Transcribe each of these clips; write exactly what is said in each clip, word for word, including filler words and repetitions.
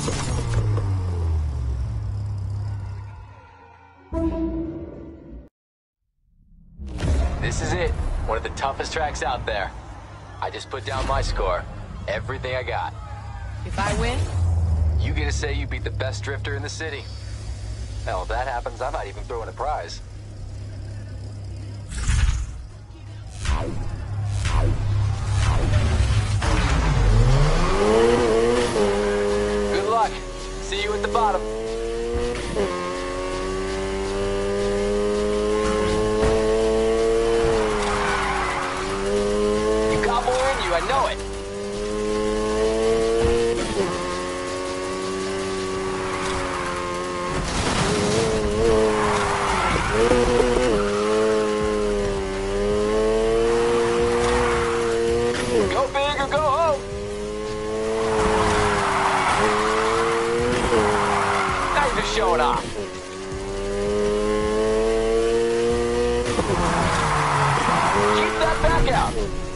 This is it. One of the toughest tracks out there. I just put down my score. Everything I got. If I win? You get to say you beat the best drifter in the city. Hell, if that happens, I might even throw in a prize. Good luck. See you at the bottom. You got more in you, I know it. Go big or go home. Now you're just showing off. Keep that back out.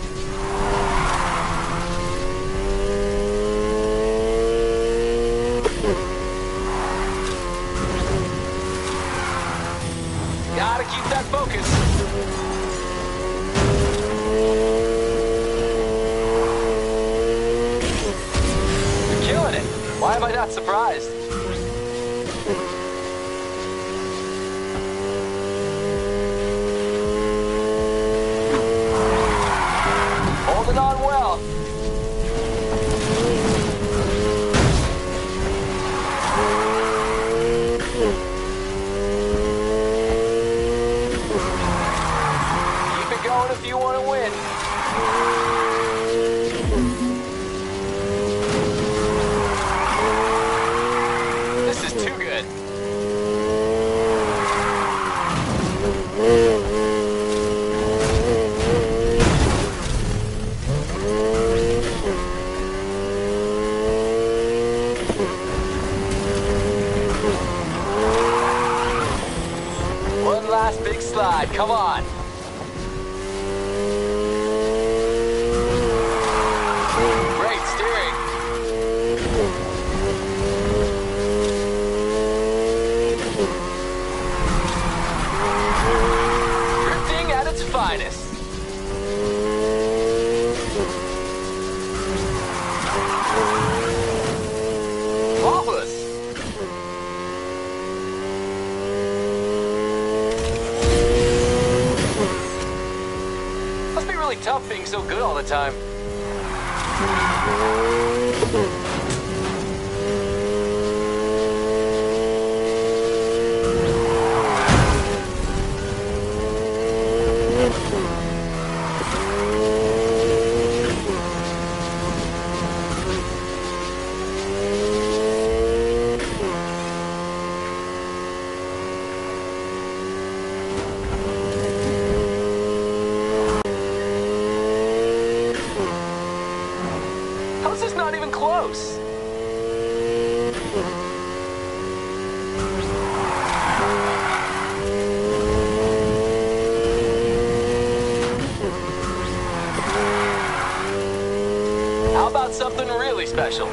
Gotta keep that focus. You're killing it. Why am I not surprised? Holding on well. Keep it going if you want to win. This is too good. One last big slide, come on. Great steering. Drifting at its finest. Flawless. Must be really tough being so good all the time. How's this not even close? How about something really special?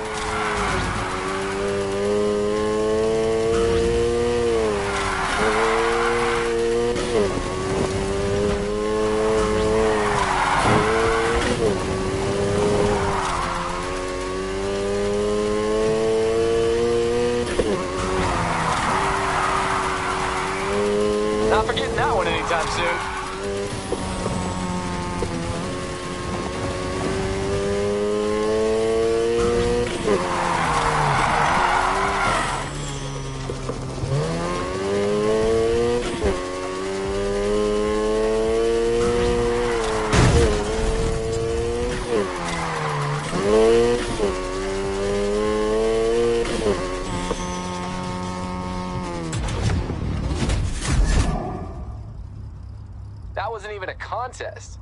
Not forgetting that one anytime soon. That wasn't even a contest.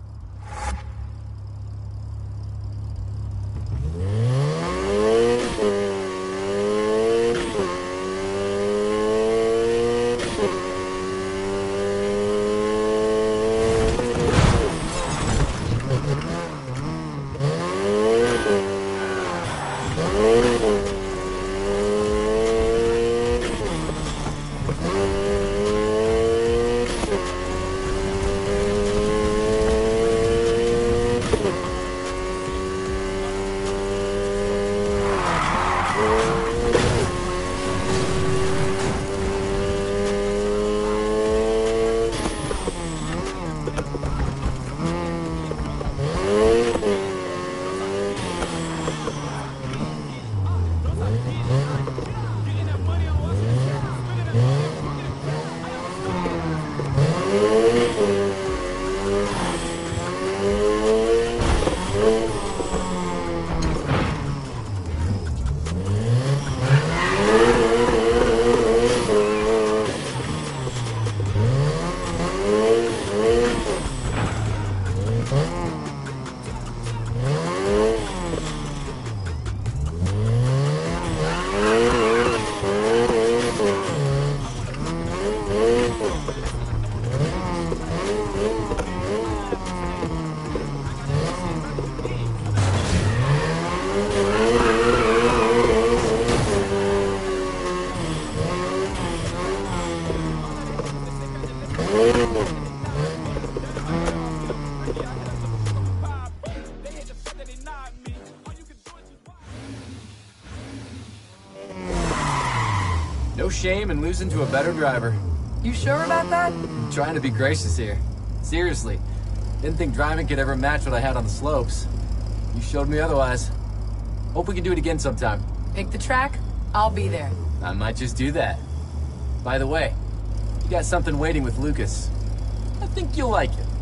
No shame in losing to a better driver. You sure about that? I'm trying to be gracious here. Seriously. Didn't think driving could ever match what I had on the slopes. You showed me otherwise. Hope we can do it again sometime. Pick the track, I'll be there. I might just do that. By the way, you got something waiting with Lucas. I think you'll like it.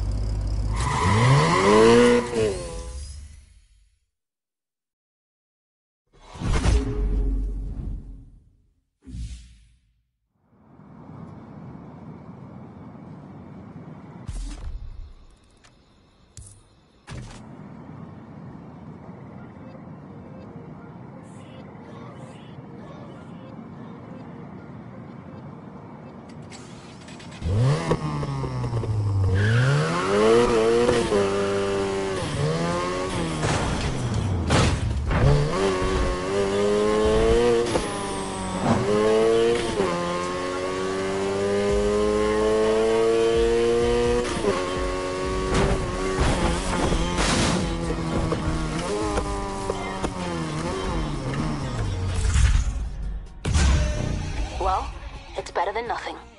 Well, it's better than nothing.